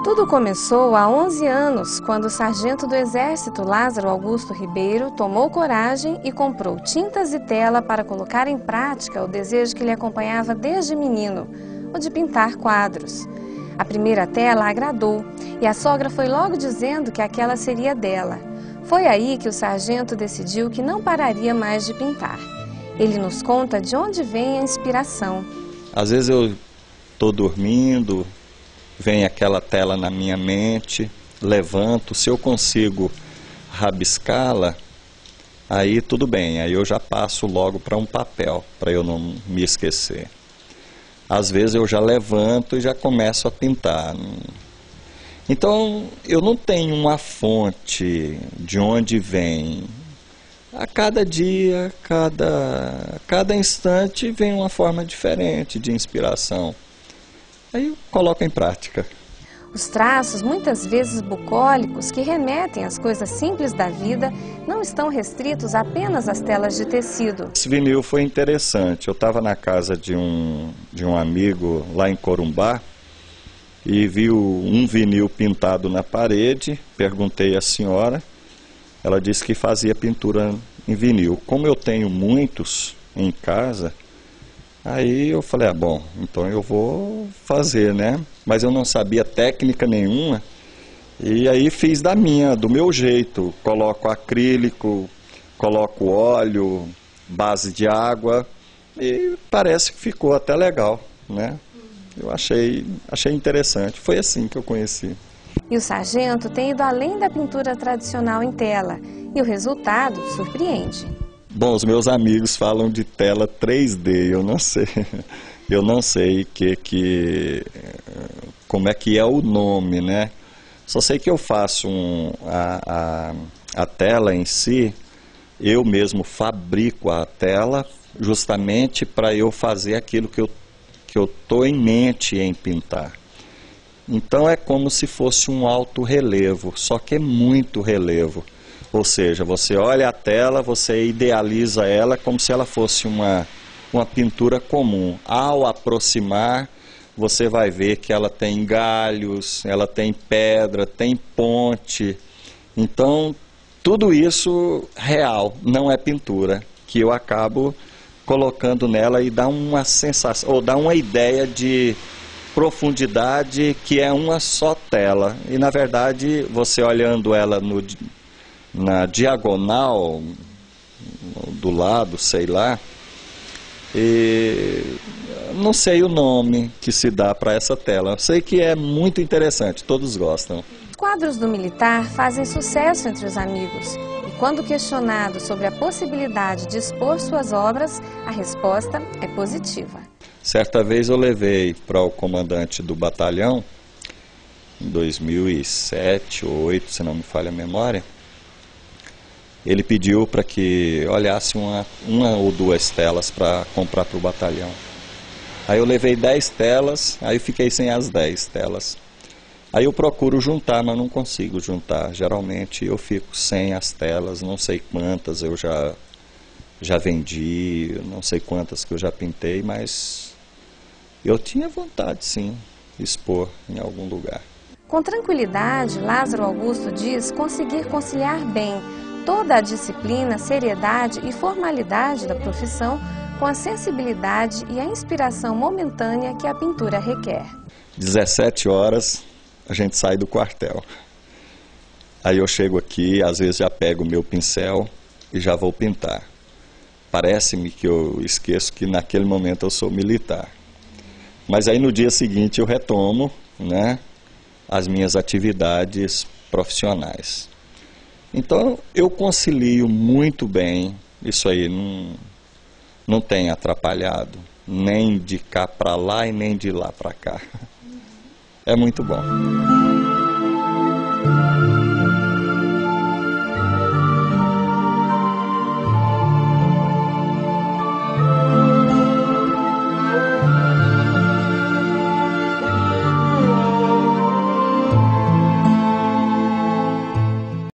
Tudo começou há 11 anos, quando o sargento do Exército Lázaro Augusto Ribeiro tomou coragem e comprou tintas e tela para colocar em prática o desejo que lhe acompanhava desde menino, o de pintar quadros. A primeira tela agradou e a sogra foi logo dizendo que aquela seria dela. Foi aí que o sargento decidiu que não pararia mais de pintar. Ele nos conta de onde vem a inspiração. Às vezes eu estou dormindo, vem aquela tela na minha mente, levanto, se eu consigo rabiscá-la, aí tudo bem, aí eu já passo logo para um papel, para eu não me esquecer. Às vezes eu já levanto e já começo a pintar. Então eu não tenho uma fonte de onde vem. A cada dia, cada instante vem uma forma diferente de inspiração. Aí eu coloco em prática. Os traços, muitas vezes bucólicos, que remetem às coisas simples da vida, não estão restritos apenas às telas de tecido. Esse vinil foi interessante. Eu estava na casa de um amigo lá em Corumbá e vi um vinil pintado na parede. Perguntei à senhora, ela disse que fazia pintura em vinil. Como eu tenho muitos em casa, aí eu falei, bom, então eu vou fazer, né? Mas eu não sabia técnica nenhuma, e aí fiz do meu jeito. Coloco acrílico, coloco óleo, base de água, e parece que ficou até legal, né? Eu achei interessante, foi assim que eu conheci. E o sargento tem ido além da pintura tradicional em tela, e o resultado surpreende. Bom, os meus amigos falam de tela 3D, eu não sei. Eu não sei como é que é o nome, né? Só sei que eu faço a tela em si, eu mesmo fabrico a tela justamente para eu fazer aquilo que eu tô em mente em pintar. Então é como se fosse um alto relevo, só que é muito relevo. Ou seja, você olha a tela, você idealiza ela como se ela fosse uma pintura comum. Ao aproximar, você vai ver que ela tem galhos, ela tem pedra, tem ponte. Então, tudo isso real, não é pintura, que eu acabo colocando nela e dá uma sensação, ou dá uma ideia de profundidade que é uma só tela. E na verdade, você olhando ela na diagonal, do lado, sei lá, e não sei o nome que se dá para essa tela. Eu sei que é muito interessante, todos gostam. Os quadros do militar fazem sucesso entre os amigos. E quando questionado sobre a possibilidade de expor suas obras, a resposta é positiva. Certa vez eu levei para o comandante do batalhão, em 2007 ou 2008, se não me falha a memória. Ele pediu para que olhasse uma ou duas telas para comprar para o batalhão. Aí eu levei 10 telas, aí eu fiquei sem as 10 telas. Aí eu procuro juntar, mas não consigo juntar. Geralmente eu fico sem as telas, não sei quantas eu já vendi, não sei quantas que eu já pintei, mas eu tinha vontade, sim, de expor em algum lugar. Com tranquilidade, Lázaro Augusto diz conseguir conciliar bem toda a disciplina, seriedade e formalidade da profissão com a sensibilidade e a inspiração momentânea que a pintura requer. 17 horas a gente sai do quartel. Aí eu chego aqui, às vezes já pego o meu pincel e já vou pintar. Parece-me que eu esqueço que naquele momento eu sou militar. Mas aí no dia seguinte eu retomo, né, as minhas atividades profissionais. Então eu concilio muito bem, isso aí não tem atrapalhado, nem de cá para lá e nem de lá para cá. É muito bom.